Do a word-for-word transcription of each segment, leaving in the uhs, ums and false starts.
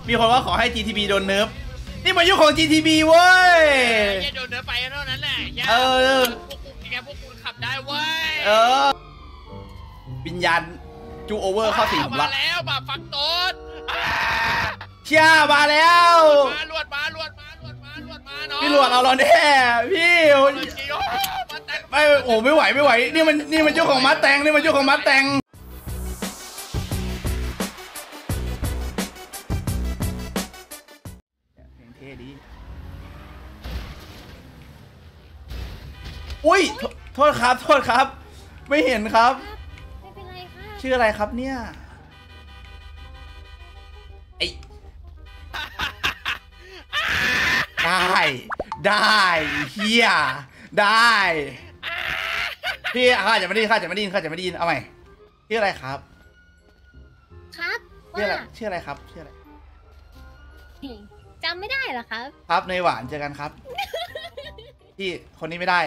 มีคนว่าขอให้ จี ที บี โดนเนิร์ฟนี่มายุ่งของ จี ที บี เว้ยแค่โดนเนิร์ฟไปเท่านั้นแหละเออพวกกูแกพวกกูขับได้เว้ยเออวิญญาณจูโอเวอร์เข้าสิงผมละมาแล้วมาฟังต้นเชี่ยมาแล้วมาลวดมาลวดมาลวดมาลวดมาเนาะพี่ลวดเอาเราแน่พี่ไม่โอ้ไม่ไหวไม่ไหวนี่มันนี่มันเจ้าของมัดแตงนี่มันเจ้าของมัดแตงเท่ดีอุ้ยโทษครับโทษครับไม่เห็นครับไม่เป็นไรค่ะชื่ออะไรครับเนี่ยไอได้ได้เฮียได้พี่ข้าจะไม่ได้ข้าจะไม่ได้ข้าจะไม่ได้ยินเอาใหม่ชื่ออะไรครับครับชื่ออะไรชื่ออะไรครับชื่ออะไรจำไม่ได้เหรอครับครับในหวานเจอกันครับพี่คนนี้ไม่ได้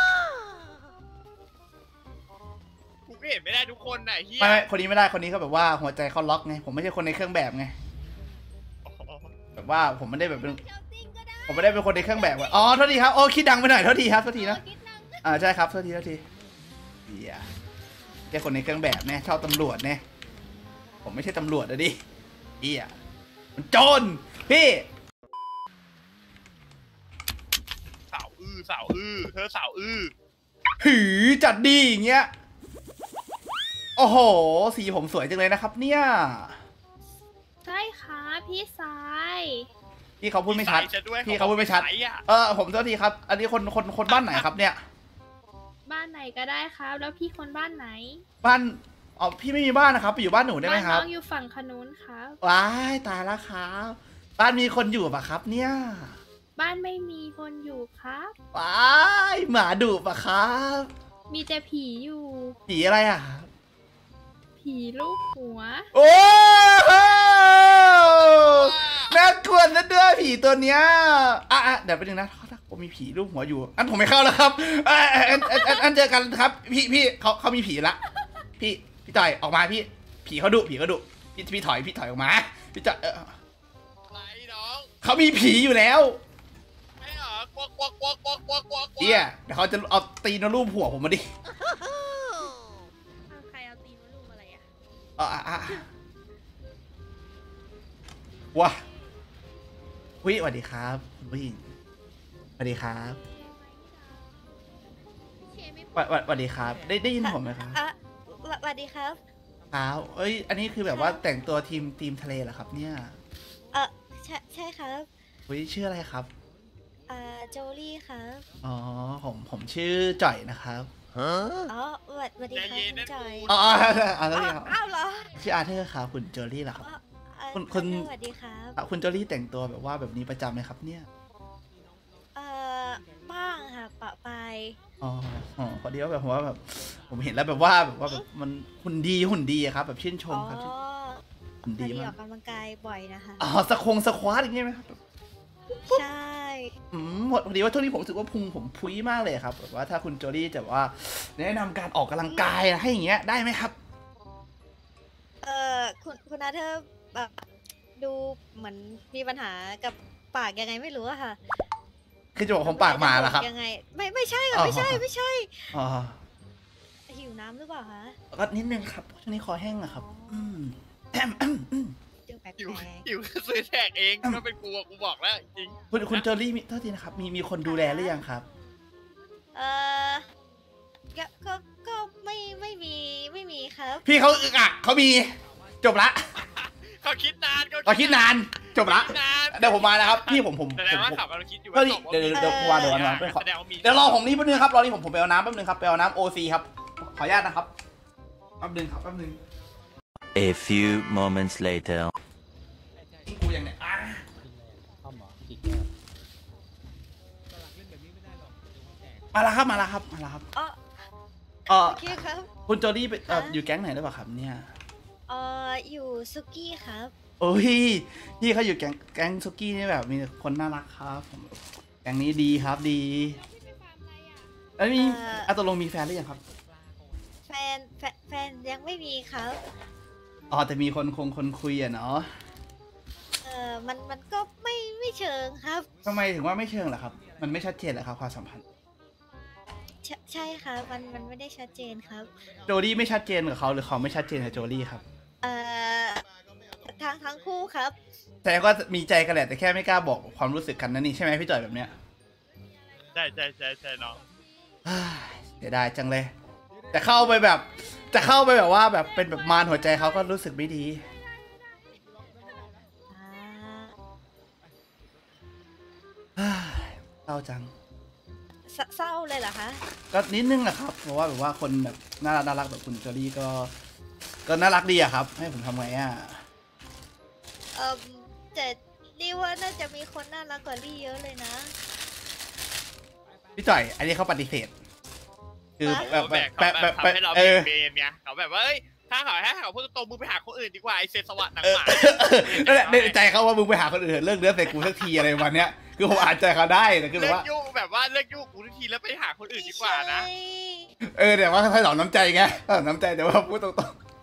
กูก็เห็นไม่ได้ทุกคนน่ะเฮียไม่คนนี้ไม่ได้คนนี้เขาแบบว่าหัวใจเขาล็อกไงผมไม่ใช่คนในเครื่องแบบไงแบบว่าผมไม่ได้แบบเป็นผมไม่ได้เป็นคนในเครื่องแบบอ๋อโทษทีครับโอ้คิดดังไปหน่อยโทษทีครับโทษทีนะอ่าใช่ครับโทษทีโทษทีเฮียแค่คนในเครื่องแบบเนี่ยชอบตำรวจเนี่ยผมไม่ใช่ตำรวจนะดิเฮียมันโจรพี่สาวอื้อสาวอื้อเธอสาวอื้อหือจัดดีอย่างเงี้ยโอ้โหสีผมสวยจังเลยนะครับเนี่ยใช่ค่ะพี่สายพี่เขาพูดไม่ชัดพี่เขาพูดไม่ชัดเออผมโทษทีครับอันนี้คนคนคนบ้านไหนครับเนี่ยบ้านไหนก็ได้ครับแล้วพี่คนบ้านไหนบ้านอ๋อพี่ไม่มีบ้านนะครับไปอยู่บ้านหนูได้ไหมครับบ้านน้องอยู่ฝั่งขนุนครับว้ายตายแล้วครับบ้านมีคนอยู่ปะครับเนี่ยบ้านไม่มีคนอยู่ครับว้ายหมาดุปะครับมีแต่ผีอยู่ผีอะไรอ่ะผีลูกหัวโอ้น่ากลัวซะด้วยผีตัวเนี้ยอ่ะเดี๋ยวไปดึงนะถ้าผมมีผีลูกหัวอยู่อันผมไม่เข้าแล้วครับอันอันอันเจอกันครับพี่พี่เขาเขามีผีละพี่พี่จ่อยออกมาพี่ผีเขาดุผีเขาดุพี่พี่ถอยพี่ถอยออกมาพี่จ่อยอะไรน้องเขามีผีอยู่แล้วไม่หรอกวักวักวักวักวักวักเดี๋ยวเดี๋ยวเขาจะเอาตีนรูปหัวผมมาดิใครเอาตีนรูปอะไรอ่ะอ่ะอ่ะว้าวิสวัสดีครับคุณผู้หญิงสวัสดีครับสวัสดีครับได้ได้ยินผมไหมครับสวัสดีครับครับเอ้ยอันนี้คือแบบว่าแต่งตัวทีมทีมทะเลเหรอครับเนี่ยเออใช่ใช่ครับวิชื่ออะไรครับอ่าโจลี่ครับอ๋อผมผมชื่อจ่อยนะครับอ๋อสวัสดีครับคุณจ่อยอ๋ออ๋อแล้วนี่ครับอ้าวเหรอชื่ออาเธอร์ครับคุณโจลี่เหรอครับคุณคุณสวัสดีครับคุณโจลี่แต่งตัวแบบว่าแบบนี้ประจำไหมครับเนี่ยเอ่อบ้างค่ะปะไปอ๋ออ๋อพอดีว่าแบบว่าแบบผมเห็นแล้วแบบว่าแบบว่าแบบมันหุ่นดีหุ่นดีครับแบบชื่นชมครับหุ่นดีมากออกกำลังกายบ่อยนะคะอ๋อสควงสควอตอย่างเงี้ยไหมครับใช่อืมพอดีว่าช่วงนี้ผมรู้สึกว่าพุงผมพุ้ยมากเลยครับแบบว่าถ้าคุณโจลี่จะว่าแนะนำการออกกำลังกายให้อย่างเงี้ยได้ไหมครับเอ่อคุณคุณอาเธอร์แบบดูเหมือนมีปัญหากับปากยังไงไม่รู้อะค่ะคือจะบอกผมปากมาแล้วครับยังไงไม่ไม่ใช่ค่ะไม่ใช่ไม่ใช่อ๋อหิวน้ำหรือเปล่าคะก็นิดนึงครับช่วงนี้คอแห้งอะครับอืมหิวหิวซื้อแทกเองก็เป็นกูกูบอกแล้วจริงคุณคุณโจลี่มีเท่าทีนะครับมีมีคนดูแลหรือยังครับเออก็ก็ไม่ไม่มีไม่มีครับพี่เขาอึกอักเขามีจบละเขาคิดนานเขาคิดนานจบละเดี๋ยวผมมาแล้วครับพี่ผมผมแสดงว่าขับเราคิดอยู่ว่าเดี๋ยวเดี๋ยววางเดี๋ยววางเดี๋ยวรอผมนี่แป๊บนึงครับรอนี่ผมผมไปเอาน้ำแป๊บนึงครับไปเอาน้ำโอซีครับขออนุญาตนะครับแป๊บนึงครับแป๊บนึง A few moments later กูยังเนี่ยมาแล้วครับมาแล้วครับมาแล้วครับเออโอเคครับคุณโจลี่อยู่แก๊งไหนหรือเปล่าครับเนี่ยเอออยู่ซุกี้ครับโอ้ยพี่เขาอยู่แก๊งแก๊งซุกี้นี่แบบมีคนน่ารักครับแก๊งนี้ดีครับดีแล้วมีอัตโนมีแฟนหรือยังครับแฟนแฟนยังไม่มีครับอ๋อแต่มีคนคงคนคุยอะเนาะเออมันมันก็ไม่ไม่เชิงครับทำไมถึงว่าไม่เชิงล่ะครับ มันไม่ชัดเจนเหรอครับความสัมพันธ์ใช่ใช่ครับมันมันไม่ได้ชัดเจนครับโจลี่ไม่ชัดเจนกับเขาหรือเขาไม่ชัดเจนกับโจลี่ครับเอ่อทางทั้งคู่ครับแต่ก็มีใจกันแหละแต่แค่ไม่กล้าบอกความรู้สึกกันนั่นนี่ใช่ไหมพี่จ่อยแบบเนี้ยใช่ใช่ใช่ใช่น้องเสียดายจังเลยจะเข้าไปแบบ จะเข้าไปแบบว่าแบบเป็นแบบมารหัวใจเขาก็รู้สึกไม่ดีเศร้าจังเศร้าเลยเหรอคะก็นิดนึงอะครับเพราะว่าแบบว่าคนแบบน่ารักน่ารักแบบคุณโจลี่ก็ ก็น่ารักดีอะครับ ให้ผมทำไงอะเออแต่นี่ว่าน่าจะมีคนน่ารักกว่าลี่เยอะเลยนะพี่จ่อย อันนี้เขาปฏิเสธคือแบบแบแบบบแบบทำแบบให้เราเอเบี่ยองเบนไงเขาแบบว่าเอ้ยถ้าเขาให้เขาพูดตรงๆมึงไปหาคนอื่นดีกว่าไอเซสวัสดิ์หนังเออหมานั่นแหละในใจเขาว่ามึงไปหาคนอื่นเลิกเนื้อใส่กูสักทีอะไรวันเนี้ยคือผมอ่านใจเขาได้แต่คือแบเลิบกว่ายุ่งแบบว่าเลิกยุ่งกูทุกทีแล้วไปหาคนอื่นดีกว่านะเออแต่ว่าถ้าหลอนน้ำใจไงถ้าหลอนน้ำใจแต่ว่าพูดตรง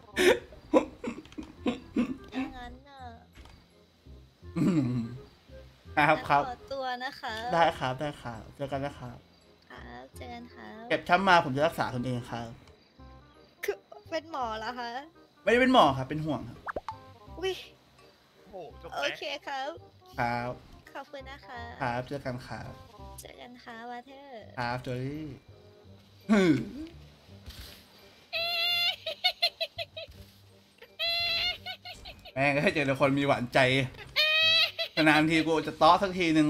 อย่างนั้นน่ะๆอืมครับครับขอตัวนะคะได้ครับได้ครับเจอกันนะครับครับเจอกันครับเก็บช้ำมาผมจะรักษาคุณเองครับคือเป็นหมอเหรอคะไม่ได้เป็นหมอครับเป็นห่วงครับวิโอ้โหจบโอเลยเคครับครับขอบคุณนะคะครับเจอกันครับเจอกันค่ะวาเธอร์ครับโจลี่ฮึ่มแม่งก็ให้เจอแต่คนมีหวานใจนานๆทีกูจะต้อสักทีหนึ่ง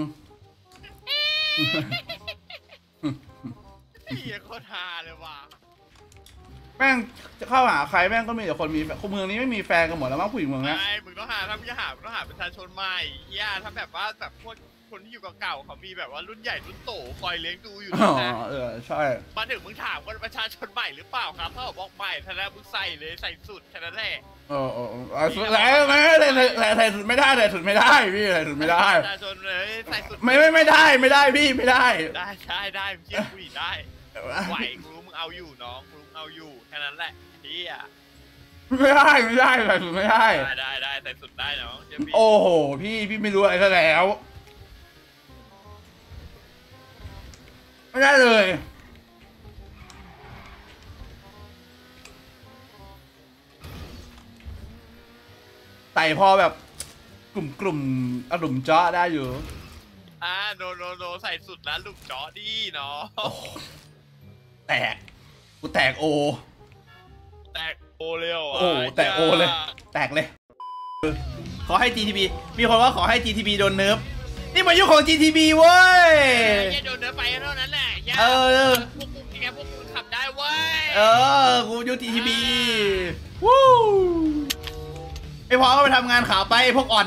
เฮียโคตรฮาเลยว่ะแม่งจะเข้าหาใครแม่งก็มีแต่คนมีแฟนคนเมืองนี้ไม่มีแฟนกันหมดแล้วมั้งผู้หญิงเมืองเนี้ยไอ้มึงต้องหาถ้ามึงจะหามึงต้องหาประชาชนใหม่เฮียถ้าแบบว่าแบบพวกคนที่อยู่เก่าๆเขามีแบบว่ารุ่นใหญ่รุ่นโตคอยเลี้ยงดูอยู่อ๋อนะเออใช่มาถึงมึงถามว่าประชาชนใหม่หรือเปล่าครับถ้าบอกใหม่ท่านั้นมึงใส่เลยใส่สุดแค่นั้นแหละเออเออเออสุดแล้วไม่ได้แต่แต่สุดไม่ได้แต่สุดไม่ได้พี่แต่สุดไม่ได้ประชาชนเลยใส่สุดไม่ไม่ไม่ได้ไม่ได้พี่ไม่ได้ได้ได้ได้มึงเชื่อกูดิได้ไหวกูรู้มึงเอาอยู่น้องกูรู้มึงเอาอยู่แค่นั้นแหละเฮียไม่ได้ไม่ได้แต่สุดไม่ได้ได้ได้ได้ใส่สุดได้น้องเชื่อพี่โอ้โหพี่พี่ไม่รู้อะไรซะแล้วไม่ได้เลยแต่พอแบบกลุ่มกลุ่มอารมณ์เจาะได้อยู่อ่าโนโนโนใส่สุดแล้วลูกจอดีเนาะโอ้โหแตกกูแตกโอแตกโอเร็วโอ้แตกโอเลย แตกเลย ขอให้ จี ที บี มีคนว่าขอให้ จี ที บี โดนเนิร์ฟนี่มายุคของ จี ที บี เว้ยอย่าโดนเนื้อไปเท่านั้นแหละอย่าเออพวกกูแกพวกกูขับได้เว้ยเออ กูยุค จี ที บี วู้ไอพอก็ไปทำงานขาไปพวกอ่อน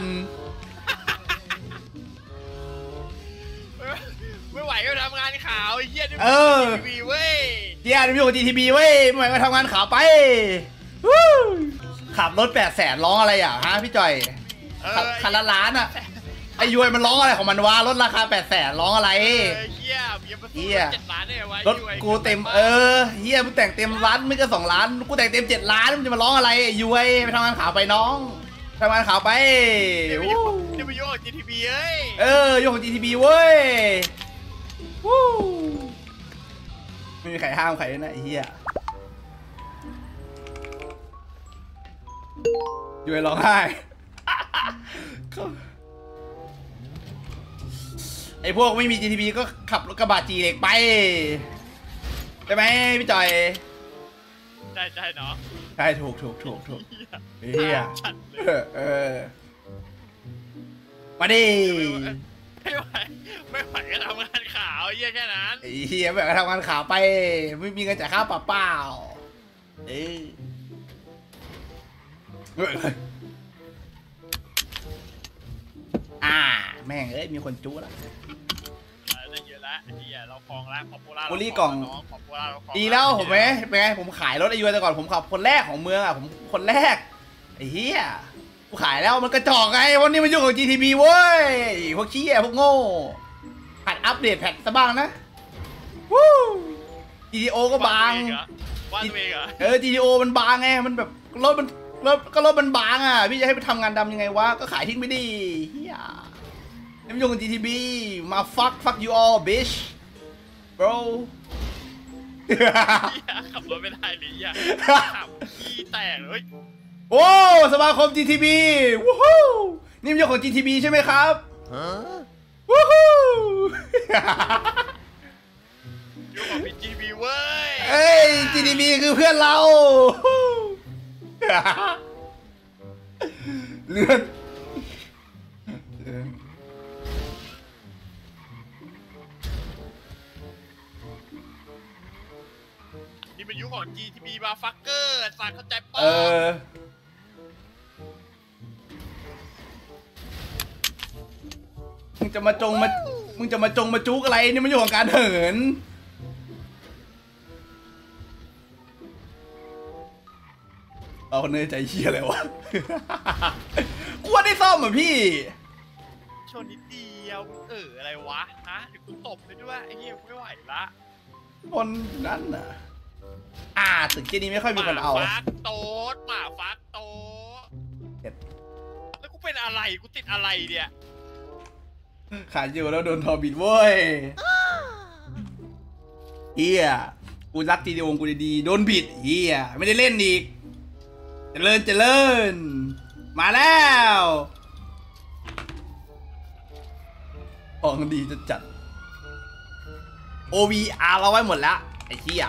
ไม่ไหวก็ทำงานข่าวไอ้เหี้ยนี่เออทีวีเว้ยเจียนมีของ จี ที บี เว้ยไม่ไหวก็ทำงานขาไปวู้ขับรถแปดแสนร้องอะไรอ่ะฮะพี่จ่อยเออขับคันละล้านอ่ะ ไอยุ้ยมันร้องอะไรของมันวะรถราคาแปดแสนร้องอะไรเออเหี้ยเบียร์มาสู้เหี้ยเจ็ดล้านเนี่ยวะรถกูเต็มเออเฮียมึงแต่งเต็มล้านไม่ก็สองล้านกูแต่งเต็มเจ็ดล้านมึงจะมาร้องอะไรยุ้ยไปทำงานขาวไปน้องทำงานขาวไปเดี๋ยวไปวู้ยุ่งเดี๋ยวไปยุ่งกับจีทีวีเอ้ยเออโยกของ จี ที บี เว้ยวู้ไม่มีใครห้ามใครเลยนะไอ้เฮียยุ้ยร้องไห้ ไอพวกไม่มี จี ที บี ก็ขับรถกระบะจีเหล็กไปใช่ไหมพี่จอยใช่ใช่เนาะใช่ถูกถูกถูกถูกเฮียชัดเลยเออเออมาดิไม่ไหวไม่ไหวก็ทำงานข่าวไอ้เหี้ยแค่นั้นไอ้เฮียแบบทำงานข่าวไป ไม่มีเงินจ่ายค่าปรับเปล่าเอ้ยเฮ้ยเฮ้ยอ่าแม่งเอ้ยมีคนจู้ละได้เยอะแล้วไอ้เหี้ยเราคลองแล้วขอโปล่าโอลี่กล่องขอโปล่าเราคลองดีแล้วผมไหมเป็นไงผมขายรถไอยูแต่ก่อนผมขับคนแรกของเมืองอ่ะผมคนแรกไอ้เฮียกูขายแล้วมันกระจอกไงวันนี้มันยุ่งกับ จี ที บี เว้ยพวกขี้พวกโง่หัดอัปเดตแพทซะบ้างนะวู้ จี ที โอ ก็บางว่าตัวเองเหรอเออ จี ที โอ มันบางไงมันแบบรถมันรถก็รถมันบางอ่ะพี่จะให้ไปทำงานดำยังไงวะก็ขายทิ้งไปดิเฮียไม่ยุ่งกับ จี ที บี มา fuck fuck you all bitch bro ขับรถไม่ได้เลยอ่ะขับขี้แตกเลยโอ้สมาคม จี ที บี วู้ฮู้นี่มันยกของ จี ที บี ใช่ไหมครับวู้ฮู้อยู่กับพีจีบีเว้ยเอ้ย จี ที บี คือเพื่อนเราเลื่อนนี่เป็นยุคของ จี ที บี มาฟักเกอร์สารเข้าใจป้ะเออมึงจะมาจงมามึงจะมาจงมาจุกอะไรนี่มันอยู่ของการเหินเอาคนเนยใจเชี่ยอะไรวะกลัวได้ซ่อมอ่ะพี่ชนนิดเดียวเอออะไรวะฮะเดี๋ยวกูตบไปด้วยไอ้เหี้ยไม่ไหวละคนนั้นน่ะอ่าตึกเจนี้ไม่ค่อยมีคนเอาหมาฟักโต๊ดหมาฟักโต๊ดเจ็ดแล้วกูเป็นอะไรกูติดอะไรเนี่ยขายอยู่แล้วโดนทอบิดเว้ยเฮียกูรักจีดีวงกูดีๆโดนบิดเฮียไม่ได้เล่นอีกเจริญเจริญมาแล้วของดีจะจัด โอ วี อาร์ เราไว้หมดแล้วไอ้เฮีย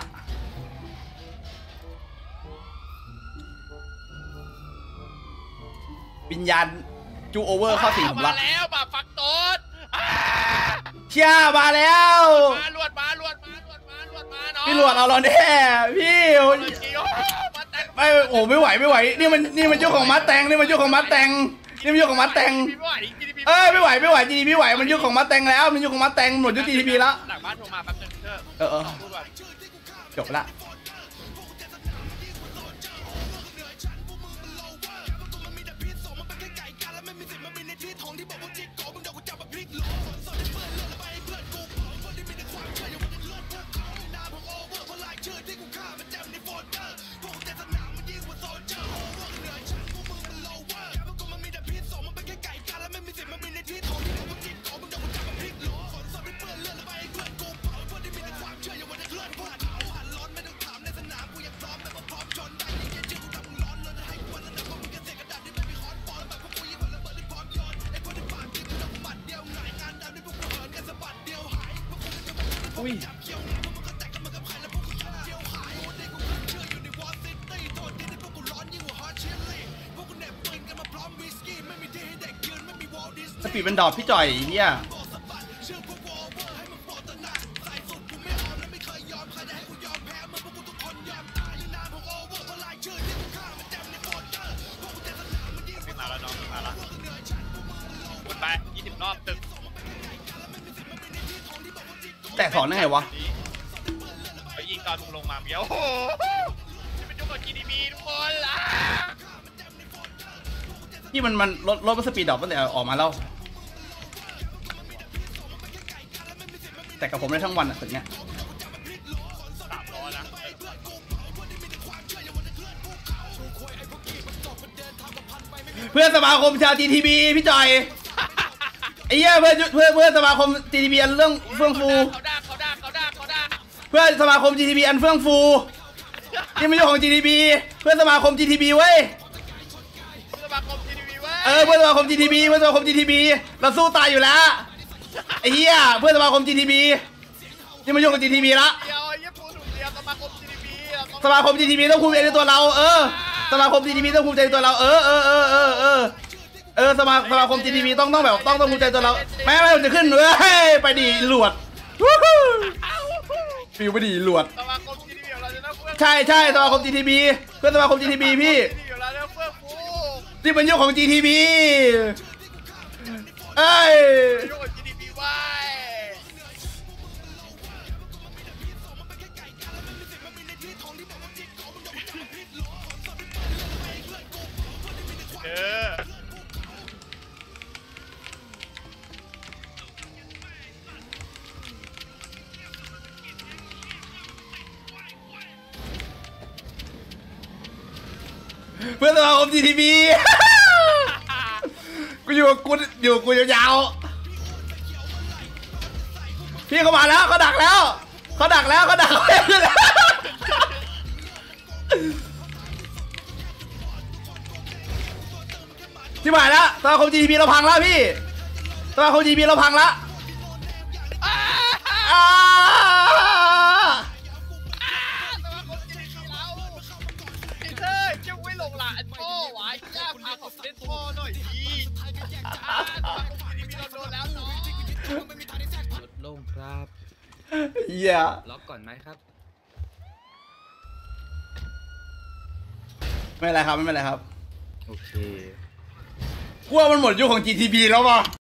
วิญญาณจูโอเวอร์เข้าสิงผมมาละแล้วหมาฟักโต๊ดอ่าเชี่ยมาแล้วมาลวดมาลวดมาลวดมาลวดมาเนาะพี่หลวดเอาเราแน่พี่มาแต่งไม่โอ้ไม่ไหวไม่ไหวนี่มันนี่มันเจ้าของมัดแตงนี่มันเจ้าของมัดแตงนี่มันเจ้าของมัดแตงไม่ไหวจริงๆเอ้ยไม่ไหวไม่ไหวจีดีไม่ไหวมันยุคของมัดแตงแล้วมันยุคของมัดแตงหมดยุคจีทีพีแล้วหลังบ้านโทรมาแป๊บนึงเถอะเออเออพูดว่าจบละอุ้ยสปีดเป็นดอดพี่จ่อยเฮียมาแล้วน้องมาแล้ววนไปยี่สิบรอบตึกแตกถอนได้ไงวะไปยิงตอนมึงลงมาเมื่อกี้โอ้โหนี่เป็นยุคของ จี ดี บี ทุกคนล่ะที่มันมันลดลดสปีดดรอปตั้งแต่ออกมาแล้วแต่กับผมได้ทั้งวันอ่ะตึกเนี้ยสามร้อยนะเพื่อนสมาคมชาวจีทีบีพี่จ่อยไอ้เหี้ยเพื่อนเพื่อนเพื่อนสมาคมจีทีบีอันเรื่องเฟื่องฟูเขาด่าเขาด่าเขาด่าเขาด่าเพื่อนสมาคม จี ที บี อันเฟื่องฟูนี่ไม่ใช่ของ จี ที บี เพื่อนสมาคม จี ที บี เว้ยสมาคม จี ดี บี เว้ยเออเพื่อนสมาคม จี ที บี เพื่อนสมาคม จี ที บี เราสู้ตายอยู่แล้วไอ้เหี้ยเพื่อนสมาคม จี ที บี นี่มันยุ่งกับ จี ที บี ละเดียวยี่ปูถุงเดียวสมาคม จี ดี บีสมาคม จี ที บี ต้องภูมิใจในตัวเราเออสมาคม จี ที บี ต้องภูมิใจในตัวเราเออเออเออเออเออเออสมาสมาคม จี ที บี ต้องต้องแบบต้องต้องภูมิใจตัวเราแม่แม่จะขึ้นเฮ้ยไปดิหลวดฟิวไปดิหลวดสมาคม จี ดี บี เราจะต้องเพื่อนใช่ใช่สมาคม จี ที บี เพื่อนสมาคม จี ที บี พี่จี ดี บี เราจะเพื่อนฟูนี่เป็นยุคของ จี ที บี เอ้ยยุคของ จี ดี บี ไว้เออเพื่อนสมาคม จี ที พี กูอยู่กับกูอยู่กับกูยาวๆพี่เขามาแล้วเขาดักแล้วเขาดักแล้วเขาดักเขาขึ้นแล้วที่หมายแล้วสมาคม จี ที พี เราพังแล้วพี่สมาคม จี ที พี เราพังแล้วอ่าสมาคมจีทีเราไอ้เธอจะไม่ลงละไอ้พ่อวะย่าพาผมเล่นพ่อหน่อยดีอ่าสมาคมจีทีพีเราโดนแล้วน้องรถโล่งครับเหี้ยล็อกก่อนไหมครับไม่เป็นไรครับไม่เป็นไรครับโอเคกลัวมันหมดยุคของ จี ที พี แล้วป่ะ